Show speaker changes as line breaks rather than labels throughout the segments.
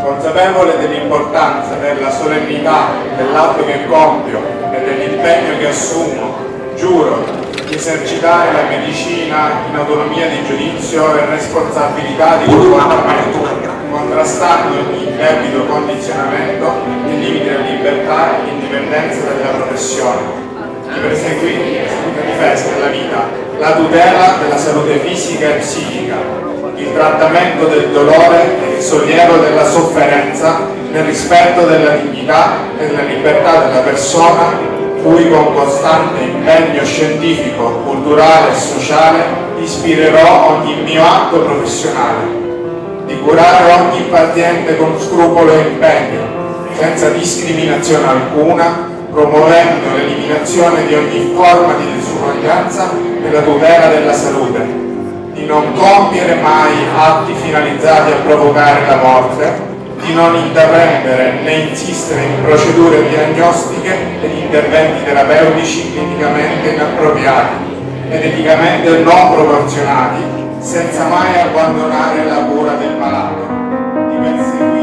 Consapevole dell'importanza della solennità dell'atto che compio e dell'impegno che assumo, giuro di esercitare la medicina in autonomia di giudizio e responsabilità di comportamento, contrastando ogni indebito condizionamento nei limiti della libertà e indipendenza della professione, di perseguire la difesa della vita, la tutela della salute fisica e psichica, il trattamento del dolore e il sollievo della sofferenza nel rispetto della dignità e della libertà della persona, cui con costante impegno scientifico, culturale e sociale ispirerò ogni mio atto professionale, di curare ogni paziente con scrupolo e impegno, senza discriminazione alcuna, promuovendo l'eliminazione di ogni forma di disuguaglianza e la tutela della salute, di non compiere mai atti finalizzati a provocare la morte, di non intraprendere né insistere in procedure diagnostiche ed interventi terapeutici clinicamente inappropriati ed eticamente non proporzionati, senza mai abbandonare la cura del malato, di perseguire.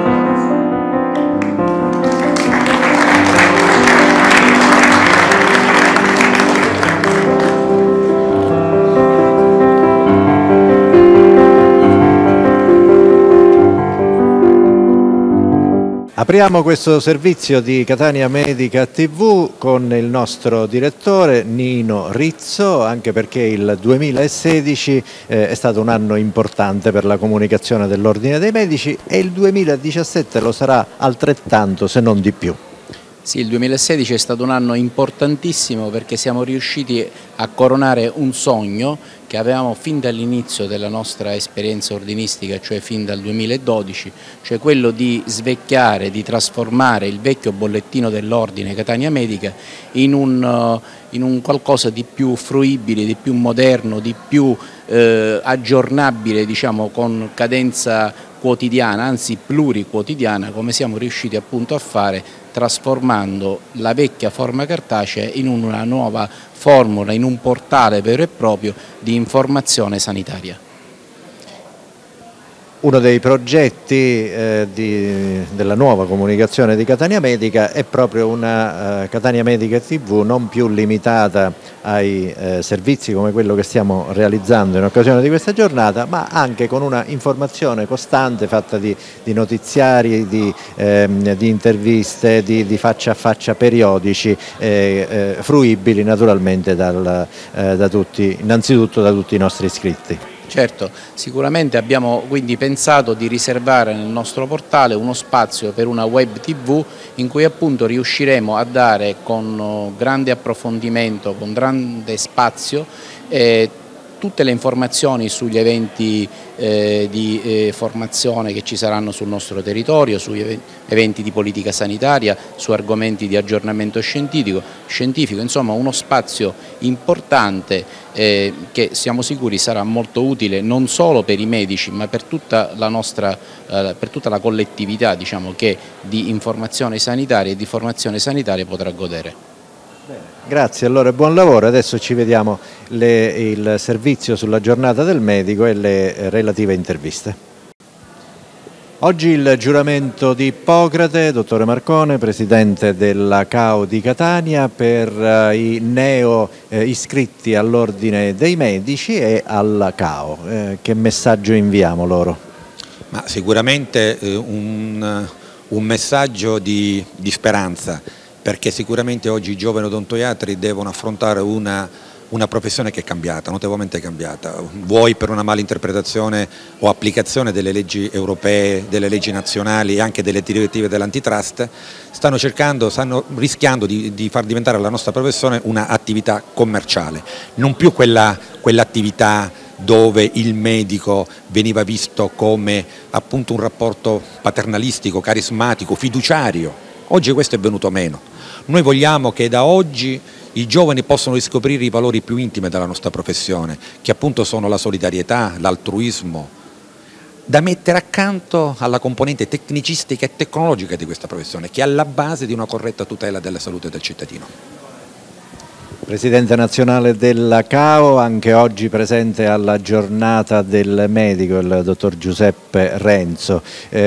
Apriamo questo servizio di Catania Medica TV con il nostro direttore Nino Rizzo, anche perché il 2016 è stato un anno importante per la comunicazione dell'Ordine dei Medici e il 2017 lo sarà altrettanto, se non di più.
Sì, il 2016 è stato un anno importantissimo perché siamo riusciti a coronare un sogno che avevamo fin dall'inizio della nostra esperienza ordinistica, cioè fin dal 2012, cioè quello di svecchiare, di trasformare il vecchio bollettino dell'Ordine Catania Medica in un qualcosa di più fruibile, di più moderno, di più aggiornabile, diciamo, con cadenza quotidiana, anzi pluriquotidiana, come siamo riusciti appunto a fare, trasformando la vecchia forma cartacea in una nuova formula, in un portale vero e proprio di informazione sanitaria.
Uno dei progetti della nuova comunicazione di Catania Medica è proprio una Catania Medica TV non più limitata ai servizi come quello che stiamo realizzando in occasione di questa giornata, ma anche con una informazione costante fatta di notiziari, di interviste, di faccia a faccia periodici, fruibili naturalmente da tutti, innanzitutto da tutti i nostri iscritti.
Certo, sicuramente abbiamo quindi pensato di riservare nel nostro portale uno spazio per una web TV in cui appunto riusciremo a dare con grande approfondimento, con grande spazio, tutte le informazioni sugli eventi di formazione che ci saranno sul nostro territorio, sugli eventi di politica sanitaria, su argomenti di aggiornamento scientifico, insomma uno spazio importante che siamo sicuri sarà molto utile non solo per i medici ma per tutta la collettività, diciamo, che di informazione sanitaria e di formazione sanitaria potrà godere.
Grazie, allora buon lavoro. Adesso ci vediamo il servizio sulla giornata del medico e le relative interviste. Oggi il giuramento di Ippocrate, dottore Marcone, presidente della CAO di Catania, per i neo iscritti all'Ordine dei Medici e alla CAO. Che messaggio inviamo loro?
Ma sicuramente un messaggio di speranza, perché sicuramente oggi i giovani odontoiatri devono affrontare una professione che è cambiata, notevolmente cambiata, vuoi per una mala interpretazione o applicazione delle leggi europee, delle leggi nazionali e anche delle direttive dell'antitrust, stanno rischiando di far diventare la nostra professione un'attività commerciale, non più quell'attività dove il medico veniva visto come appunto un rapporto paternalistico, carismatico, fiduciario. Oggi questo è venuto meno. Noi vogliamo che da oggi i giovani possano riscoprire i valori più intimi della nostra professione, che appunto sono la solidarietà, l'altruismo, da mettere accanto alla componente tecnicistica e tecnologica di questa professione, che è alla base di una corretta tutela della salute del cittadino.
Presidente nazionale della CAO, anche oggi presente alla giornata del medico, il dottor Giuseppe Renzo.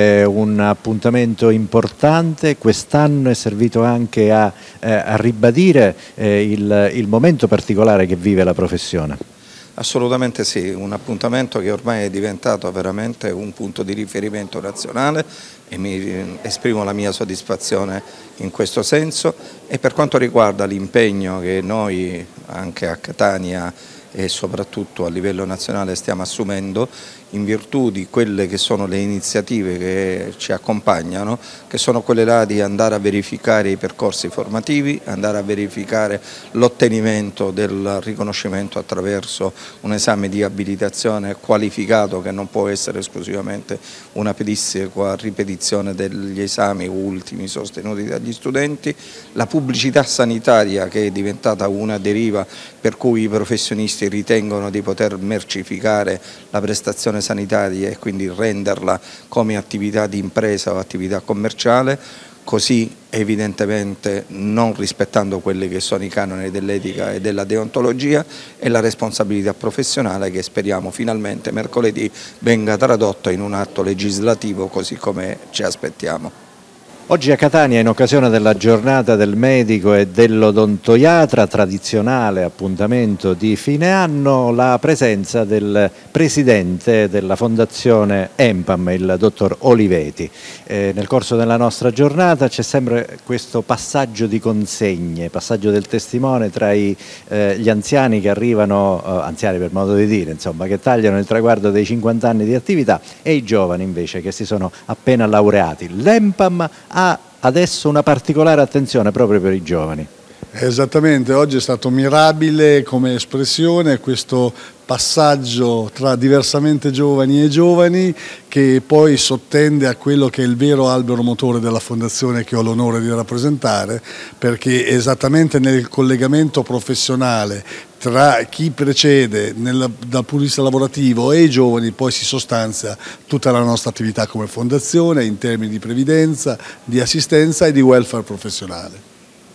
Un appuntamento importante, quest'anno è servito anche a ribadire il momento particolare che vive la professione.
Assolutamente sì, un appuntamento che ormai è diventato veramente un punto di riferimento nazionale e mi esprimo la mia soddisfazione in questo senso. E per quanto riguarda l'impegno che noi anche a Catania e soprattutto a livello nazionale stiamo assumendo in virtù di quelle che sono le iniziative che ci accompagnano, che sono quelle là di andare a verificare i percorsi formativi, andare a verificare l'ottenimento del riconoscimento attraverso un esame di abilitazione qualificato che non può essere esclusivamente una pedissequa ripetizione degli esami ultimi sostenuti dagli studenti, la pubblicità sanitaria che è diventata una deriva per cui i professionisti ritengono di poter mercificare la prestazione sanitaria e quindi renderla come attività di impresa o attività commerciale, così evidentemente non rispettando quelli che sono i canoni dell'etica e della deontologia e la responsabilità professionale che speriamo finalmente mercoledì venga tradotto in un atto legislativo così come ci aspettiamo.
Oggi a Catania, in occasione della giornata del medico e dell'odontoiatra, tradizionale appuntamento di fine anno, la presenza del presidente della fondazione EMPAM, il dottor Oliveti. Nel corso della nostra giornata c'è sempre questo passaggio di consegne, passaggio del testimone tra gli anziani che arrivano, anziani per modo di dire, insomma, che tagliano il traguardo dei 50 anni di attività, e i giovani invece che si sono appena laureati. L'EMPAM ha adesso una particolare attenzione proprio per i giovani.
Esattamente, oggi è stato mirabile come espressione questo passaggio tra diversamente giovani e giovani che poi sottende a quello che è il vero albero motore della fondazione che ho l'onore di rappresentare, perché esattamente nel collegamento professionale tra chi precede dal punto di vista lavorativo e i giovani poi si sostanzia tutta la nostra attività come fondazione in termini di previdenza, di assistenza e di welfare professionale.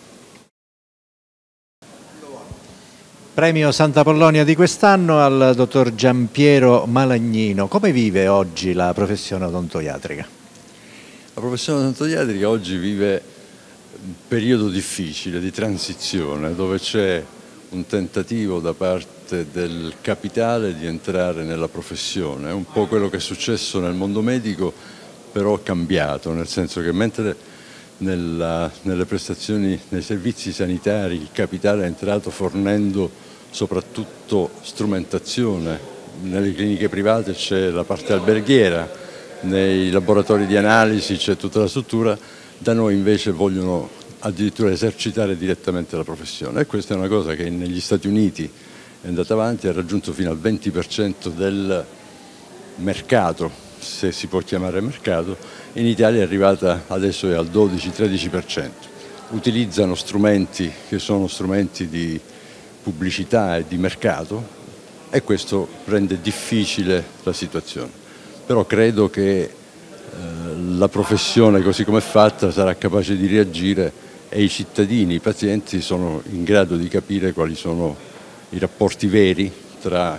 Premio Santa Pollonia di quest'anno al dottor Giampiero Malagnino. Come vive oggi la professione odontoiatrica?
La professione odontoiatrica oggi vive un periodo difficile di transizione dove c'è un tentativo da parte del capitale di entrare nella professione. È un po' quello che è successo nel mondo medico, però cambiato, nel senso che mentre nelle prestazioni, nei servizi sanitari il capitale è entrato fornendo soprattutto strumentazione, nelle cliniche private c'è la parte alberghiera, nei laboratori di analisi c'è tutta la struttura, da noi invece vogliono addirittura esercitare direttamente la professione, e questa è una cosa che negli Stati Uniti è andata avanti, ha raggiunto fino al 20% del mercato, se si può chiamare mercato. In Italia è arrivata adesso al 12-13%. Utilizzano strumenti che sono strumenti di pubblicità e di mercato, e questo rende difficile la situazione. Però credo che la professione così come è fatta sarà capace di reagire, e i cittadini, i pazienti sono in grado di capire quali sono i rapporti veri tra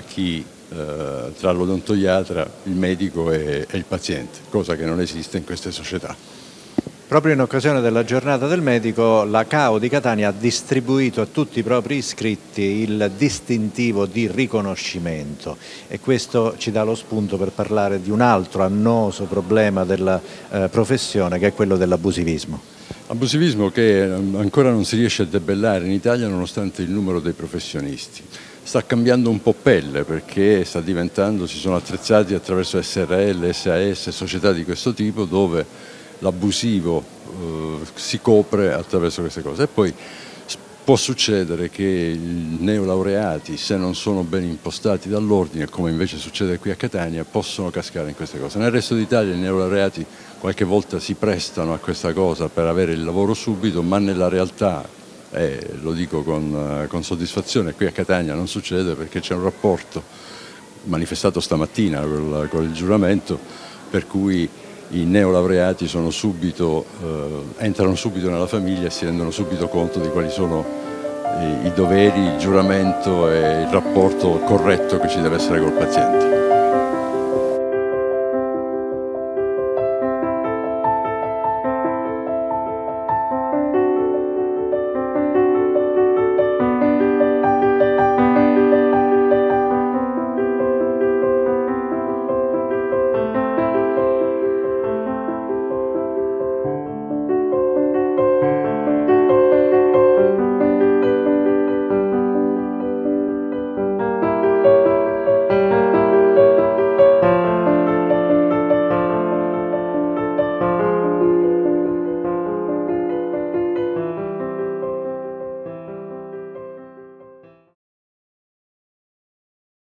l'odontoiatra, il medico e il paziente, cosa che non esiste in queste società.
Proprio in occasione della giornata del medico, la CAO di Catania ha distribuito a tutti i propri iscritti il distintivo di riconoscimento, e questo ci dà lo spunto per parlare di un altro annoso problema della professione, che è quello dell'abusivismo.
Abusivismo che ancora non si riesce a debellare in Italia nonostante il numero dei professionisti. Sta cambiando un po' pelle, perché si sono attrezzati attraverso SRL, SAS, società di questo tipo, dove l'abusivo si copre attraverso queste cose. E poi può succedere che i neolaureati, se non sono ben impostati dall'ordine, come invece succede qui a Catania, possono cascare in queste cose. Nel resto d'Italia i neolaureati qualche volta si prestano a questa cosa per avere il lavoro subito, ma nella realtà, lo dico con soddisfazione, qui a Catania non succede, perché c'è un rapporto manifestato stamattina con il giuramento per cui i neolaureati entrano subito nella famiglia e si rendono subito conto di quali sono i doveri, il giuramento e il rapporto corretto che ci deve essere col paziente.